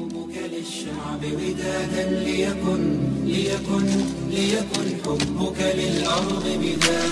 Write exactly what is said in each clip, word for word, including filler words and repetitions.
يومك للشعب ودادا ليكن ليكن ليكن حبك للأرض مداد.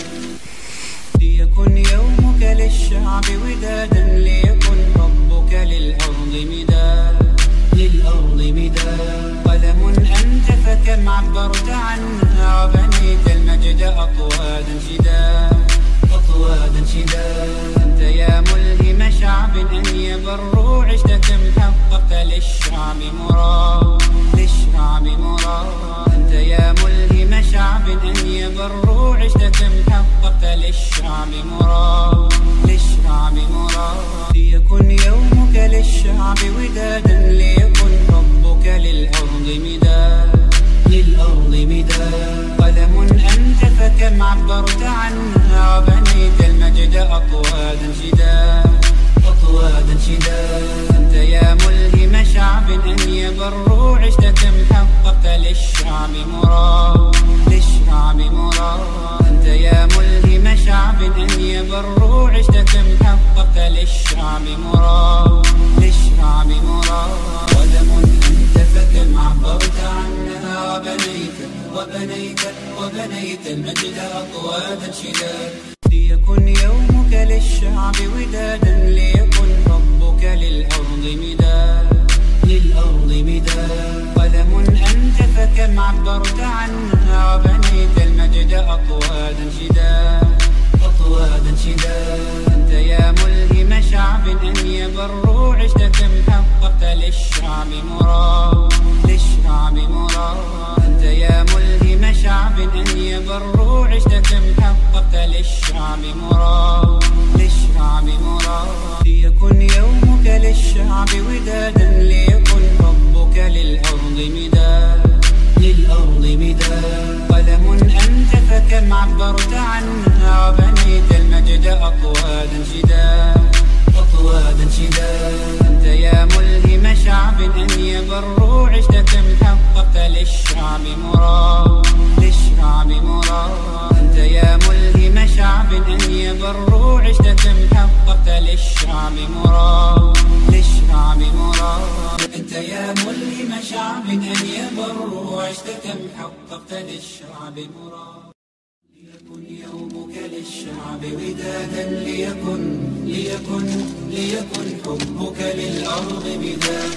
ليكن يومك للشعب ودادا ليكن حبك للأرض مداد للأرض مداد. قلم أنت فكم عبرت عنها وبنيت المجد أطوادا شداد أطوادا شداد. أنت يا ملهم شعب أن يبروا عشت كم حققت للشعب مراد للشعب مراد. أنت يا ملهم شعب أن يبروا عشت كم حققت للشعب مراد للشعب مراد. ليكن يومك للشعب ودادا ليكن حبك للأرض مداد للأرض مداد. قلم أنت فكم عبرت عنها وبنيت المجد أطوادا شداد أطوادا شداد. أنت يا ملهم شعب أن يبروا عشت كم حققت للشعب مراد للشعب مراد. أنت يا ملهم شعب أن يبروا عشت كم حققت للشعب مراد للشعب مراد. قلم أنت فكم عبرت عنها وبنيت وبنيت وبنيت المجد أطوادا شداد. ليكن يومك للشعب ودادا ليكن حبك للأرض مداد للأرض مداد. قلم أنت فكم عبرت عنها وبنيت المجد أطوادا شداد أطوادا شداد. أنت يا ملهم شعب أن يبروا عشت كم حققت للشعب مراد للشعب مراد. أنت يا ملهم شعب أن يبروا عشت كم حققت للشعب مراد للشعب مراد. ليكن يومك للشعب ودادا ليكن حبك للأرض مداد للأرض مداد. قلم أنت فكم عبرت عنها وبنيت المجد أطوادا شداد أطوادا شداد. أنت يا ملهم شعب أن يبروا عشت كم حققت للشعب مراد للشعب مراد. أنت يا ملهم شعب أن يبروا عشت كم حققت للشعب مراد للشعب مراد. أنت يا ملهم شعب أن يبروا عشت كم حققت للشعب مراد. ليكن يومك للشعب ودادا ليكن ليكن ليكن حبك للأرض مداد.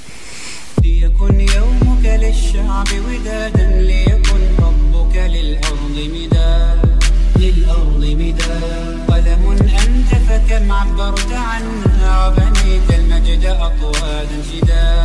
ليكن يومك للشعب ودادا ليكن حبك للأرض مداد للأرض مداد. قلم أنت فكم عبرت عنها وبنيت المجد أطوادا شداد